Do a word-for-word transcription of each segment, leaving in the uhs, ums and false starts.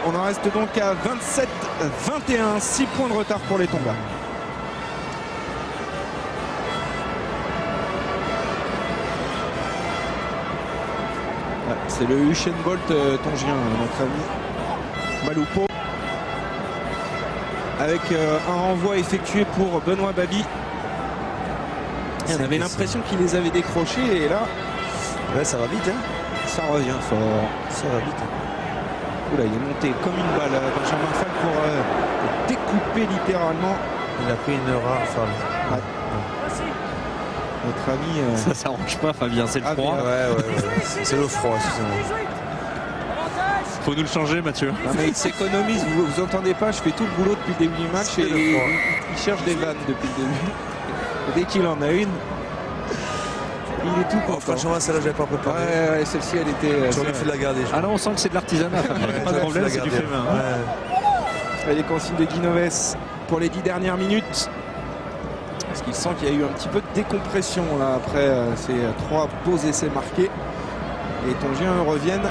On en reste donc à vingt-sept vingt et un, six points de retard pour les Tonga. C'est le Usain Bolt euh, tongien, notre ami Malupo. Avec euh, un renvoi effectué pour Benoît Babi. Et on avait l'impression qu'il les avait décrochés et là... Ouais, ça va vite, hein. Ça revient fort. Ça va vite. Hein. Oula, il est monté comme une balle, Benjamin Fall, pour euh, découper littéralement. Il a pris une rafale. Ouais. Notre ami... Euh... Ça s'arrange pas, Fabien, c'est le ah, froid. Ouais, ouais, ouais. C'est le froid, excusez-moi. Faut nous le changer, Mathieu. Non, mais il s'économise, vous, vous entendez pas, je fais tout le boulot depuis le début du match et il, il cherche des vannes depuis le début. Dès qu'il en a une, il est tout content. Oh, franchement, celle-là, j'avais pas préparé. Ouais, ouais, celle-ci, elle était... Euh, J'aurais fait de la garder. Ah non, on sent que c'est de l'artisanat, Fabien. Ouais, pas de problème, c'est du fait main. Ouais. Et les consignes de Guinoves pour les dix dernières minutes. Parce qu'il sent qu'il y a eu un petit peu de décompression là après euh, ces trois beaux essais marqués. Les Tongiens reviennent.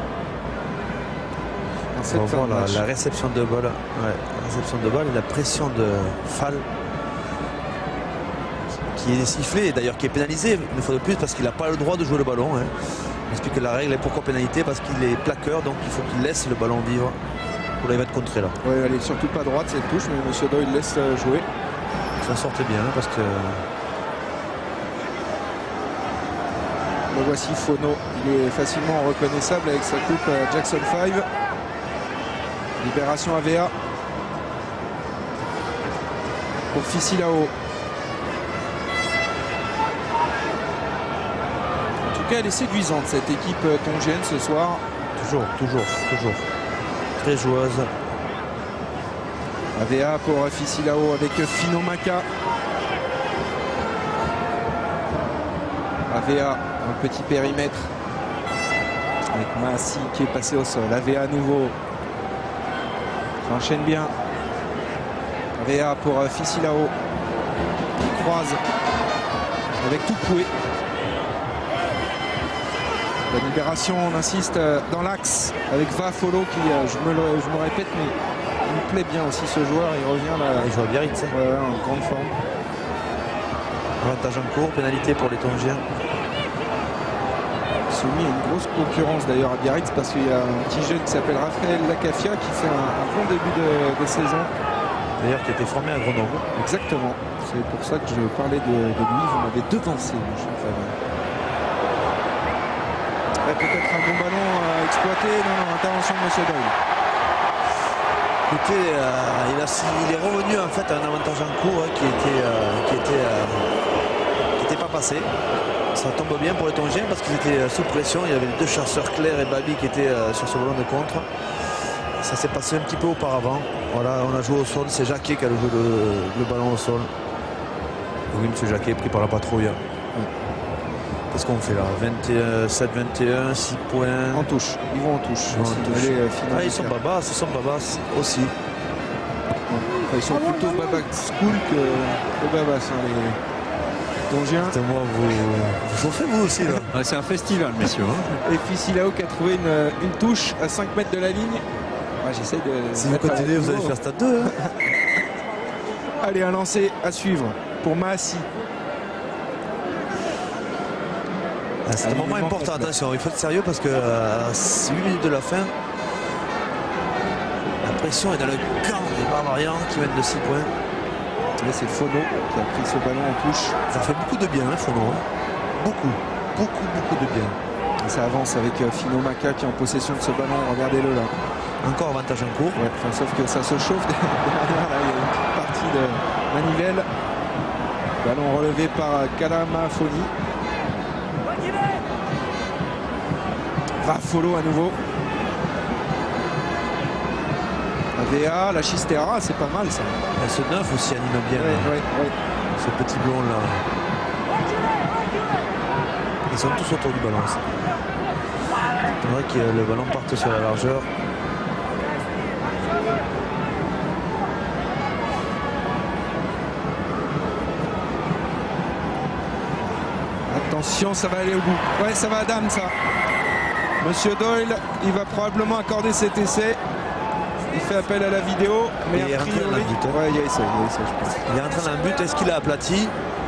On va voir la, la réception de balle. Ouais, la réception de balle et la pression de Fall qui est sifflée et d'ailleurs qui est pénalisé une fois de plus parce qu'il n'a pas le droit de jouer le ballon. Hein. On explique que la règle est pourquoi pénalité parce qu'il est plaqueur, donc il faut qu'il laisse le ballon vivre. Pour là, il va être contré là. Oui, elle est surtout pas droite cette touche, mais Monsieur Doyle laisse jouer. Ça sortait bien parce que... Le voici Fono, il est facilement reconnaissable avec sa coupe Jackson cinq. Libération A V A pour Fissilao. En tout cas, elle est séduisante cette équipe tongienne ce soir. Toujours, toujours, toujours. Très joueuse. A V A pour Fissilao avec Finomaka. A V A, un petit périmètre avec Massi qui est passé au sol. A V A à nouveau. Ça enchaîne bien. A V A pour Fissilao. Il croise avec Toupoué. La libération, on insiste dans l'axe avec Vafolo qui, je me, le, je me répète, mais il me plaît bien aussi ce joueur. Il revient là. Il joue à Biarritz. Ouais, ouais, en grande forme. Avantage en cours, pénalité pour les Tongiens. Soumis à une grosse concurrence d'ailleurs à Biarritz parce qu'il y a un petit jeune qui s'appelle Raphaël Lacafia qui fait un, un bon début de, de saison. D'ailleurs qui a été formé à Grenoble. Exactement. C'est pour ça que je parlais de, de lui. Vous m'avez devancé, mon cher Fabien. Peut-être un bon ballon à exploiter. Non, non, intervention de Monsieur Doyle. Écoutez, euh, il, a, il est revenu en fait à un avantage en cours hein, qui était, euh, qui était, euh, qui était pas passé. Ça tombe bien pour les Tongiens parce qu'ils étaient sous pression. Il y avait les deux chasseurs Claire et Babi qui étaient euh, sur ce ballon de contre. Ça s'est passé un petit peu auparavant. Voilà, on a joué au sol. C'est Jacquet qui a joué le, le ballon au sol. Oui, M. Jacquet pris par la patrouille. Qu'est-ce qu'on fait là? vingt-sept vingt et un, six points. En touche. Ils vont en touche. Ils, vont en touche. Aller, euh, ah, ils sont babas, ils sont babas aussi. Enfin, ils sont plutôt babas school que, que babas, hein, les Tongiens. Moi, vous, vous faites vous aussi là. Ouais, c'est un festival, messieurs. Hein. Et puis Fissilao qui a trouvé une, une touche à cinq mètres de la ligne. Ouais, j'essaie de. Si vous continuez, vous allez faire stade deux. Hein. Allez, un lancer à suivre pour Maassi. Ah, c'est un moment important, complet. Attention, il faut être sérieux parce que à euh, huit minutes de la fin, la pression est dans le camp des Barbarians qui mènent de six points. Là, c'est Fono qui a pris ce ballon en touche. Ça fait beaucoup de bien, hein, Fono. Hein. Beaucoup, beaucoup, beaucoup de bien. Et ça avance avec euh, Finomaka qui est en possession de ce ballon. Regardez-le là. Encore avantage en cours. Ouais, enfin, sauf que ça se chauffe derrière. Là, il y a une petite partie de manivelle. Ballon relevé par Kalamafoni. Rafolo à nouveau. A V A, la Chistera, c'est pas mal ça. Et ce neuf aussi anime bien. Ouais, ouais, ouais. Ce petit blond là. Ils sont tous autour du ballon. C'est vrai que le ballon parte sur la largeur. Attention, ça va aller au bout. Ouais, ça va à dame ça. Monsieur Doyle, il va probablement accorder cet essai. il fait appel à la vidéo, mais il est a rentré dans priori... le but, hein. Ouais, il y a essai, il y a essai, je pense. Il est rentré dans le but. Est-ce qu'il a aplati?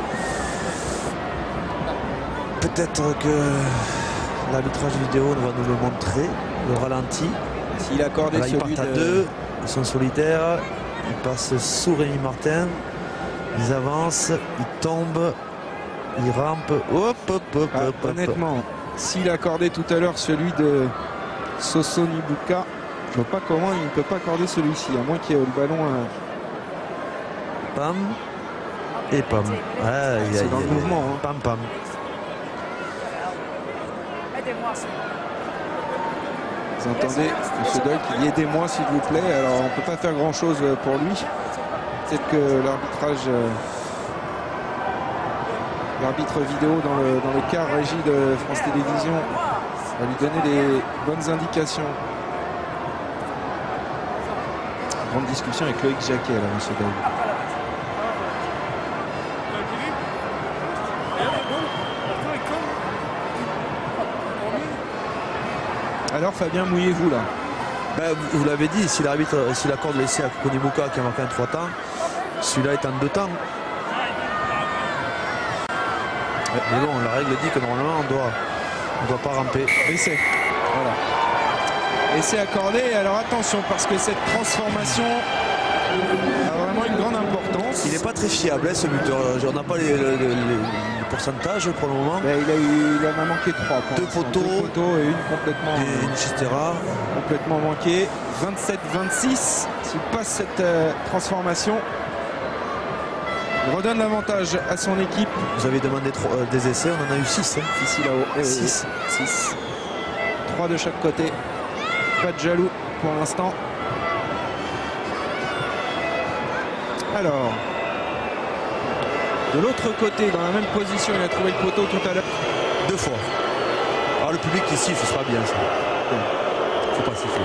Peut-être que l'arbitrage vidéo va nous le montrer, le ralenti. S'il accordait Là, ils celui partent à de... deux, ils sont solitaires, ils passent sous Rémi Martin, ils avancent, ils tombent, ils rampent. Hop, hop, hop, Ah, hop, hop. honnêtement, s'il accordait tout à l'heure celui de Soso Nibuka, je vois pas comment il ne peut pas accorder celui-ci, à moins qu'il y ait le ballon. À... Pam et pam. Ah, il y a- C'est dans il y le a- mouvement, hein. Pam, pam. Vous entendez, monsieur Doyle, qui dit aidez-moi s'il vous plaît. Alors on ne peut pas faire grand chose pour lui. Peut-être que l'arbitrage, euh, l'arbitre vidéo dans le, dans le car régie de France Télévisions va lui donner des bonnes indications. Grande discussion avec Loïc Jacquet là, monsieur Doyle. Alors Fabien, mouillez-vous là. Ben, vous vous l'avez dit, si l'arbitre, s'il accorde l'essai à Konimuka qui a marqué un trois temps, celui-là est en deux temps. Mais bon, la règle dit que normalement on doit, on doit pas ramper. Essai. Voilà. Essai accordé. Alors attention parce que cette transformation a vraiment une grande importance. Il n'est pas très fiable hein, ce buteur. On n'a pas les, les, les- les pourcentages pour le moment. Ben, il, a eu, il en a manqué trois. pour Deux l'instant. poteaux. Deux poteaux et une complètement, Et une Chistera. complètement manquée. vingt-sept vingt-six. S'il passe cette euh, transformation, il redonne l'avantage à son équipe. Vous avez demandé trois- euh, des essais, on en a eu six. Hein. Ici là-haut. Euh, Six. six. trois de chaque côté. Pas de jaloux pour l'instant. Alors, de l'autre côté, dans la même position, il a trouvé le poteau tout à l'heure. Deux fois. Alors le public qui siffle, ce sera bien ça. Faut pas siffler.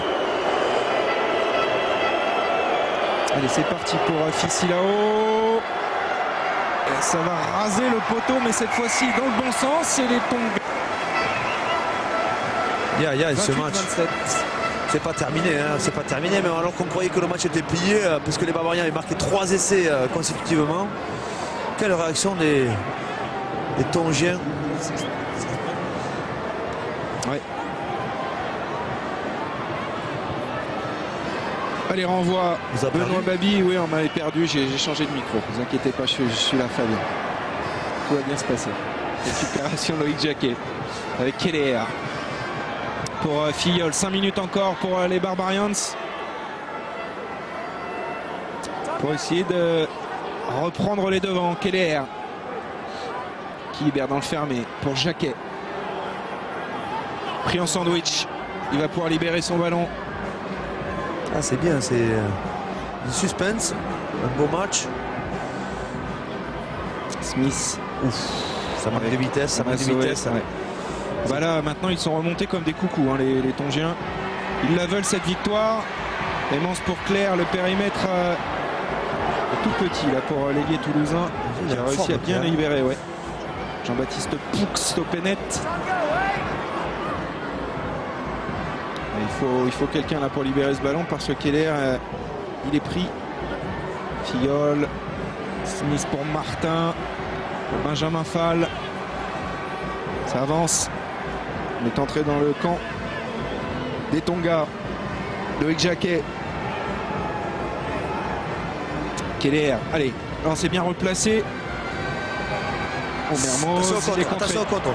Allez, c'est parti pour euh, Fissilao. Et ça va raser le poteau, mais cette fois-ci dans le bon sens. Et les tombes. Ya, ya, ce vingt-huit match, vingt-sept. c'est pas terminé. Hein. C'est pas terminé, mais alors qu'on croyait que le match était plié, euh, parce que les Bavariens avaient marqué trois essais euh, consécutivement. Quelle réaction des, des Tongiens. Ouais. Allez, renvoi. Vous avez Benoît perdu Babi, oui, on m'avait perdu. J'ai j'ai changé de micro. Ne vous inquiétez pas, je suis, je suis là, Fabien. Tout va bien se passer. Récupération Loïc Jacquet avec Keller. Pour euh, Filleul, cinq minutes encore pour euh, les Barbarians. Pour essayer de reprendre les devants. Keller qui libère dans le fermé pour Jacquet. Pris en sandwich. Il va pouvoir libérer son ballon. Ah, c'est bien, c'est euh, du suspense, un beau match. Smith. Ouf, ça manque de vitesse, ça manque de Massoé, vitesse. ouais. Voilà, maintenant ils sont remontés comme des coucous, hein, les, les Tongiens. Ils la veulent cette victoire. Aimance pour Claire, le périmètre euh, est tout petit là pour euh, l'ailier toulousain. Il Qui a a réussi fort, à bien Claire. libérer, ouais. Jean-Baptiste Poux au pénet. Il faut, il faut quelqu'un là pour libérer ce ballon parce que Keller, euh, il est pris. Filleul, Smith pour Martin, pour Benjamin Fall. Ça avance. On est entré dans le camp des Tonga. Loïc Jacquet. Keller, allez, alors c'est bien replacé. Oh, Mermoz, Attention au il est contre, contré. attention au contre.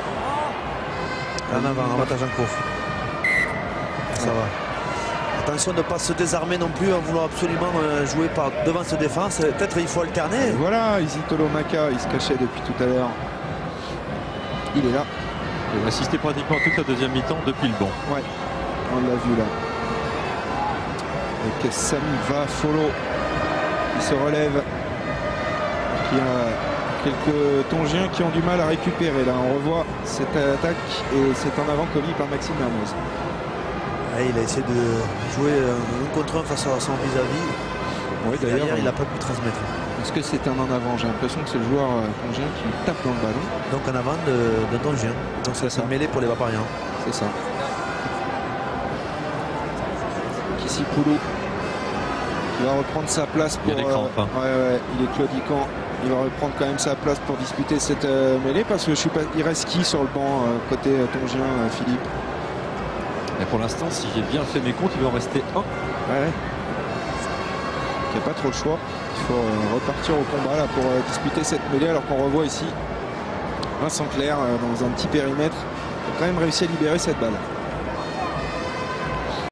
En avant, avantage en cours. Ça va. Attention de ne pas se désarmer non plus en voulant absolument euh, jouer par devant cette défense. Peut-être il faut alterner. Et voilà, Isitolo Maka, il se cachait depuis tout à l'heure. Il est là. Il a assisté pratiquement toute la deuxième mi-temps depuis le banc. Ouais, on l'a vu là. Avec Sami Vafolo qui se relève. Qui a quelques Tongiens qui ont du mal à récupérer. Là, on revoit cette attaque et c'est en avant commis par Maxime Mermoz. Ouais, il a essayé de jouer euh, un contre un face à son vis-à-vis. Oui, D'ailleurs, d'ailleurs, il n'a pas pu transmettre. est-ce que c'est un en avant? J'ai l'impression que c'est le joueur euh, tongien qui tape dans le ballon. Donc en avant de, de Tongien. Donc ça ça. s'est mêlé pour les Vapariens. C'est ça. Kissipoulou Il va reprendre sa place pour. Il y a des crampes, hein. euh, ouais, ouais, il est claudiquant. Il va reprendre quand même sa place pour disputer cette euh, mêlée parce que je suis pas. Il reste qui sur le banc euh, côté euh, tongien, euh, Philippe? Et pour l'instant, si j'ai bien fait mes comptes, il va en rester un. Ouais. Il n'y a pas trop le choix. Il faut euh, repartir au combat là pour euh, disputer cette mêlée alors qu'on revoit ici Vincent Clerc euh, dans un petit périmètre. Il a quand même réussi à libérer cette balle.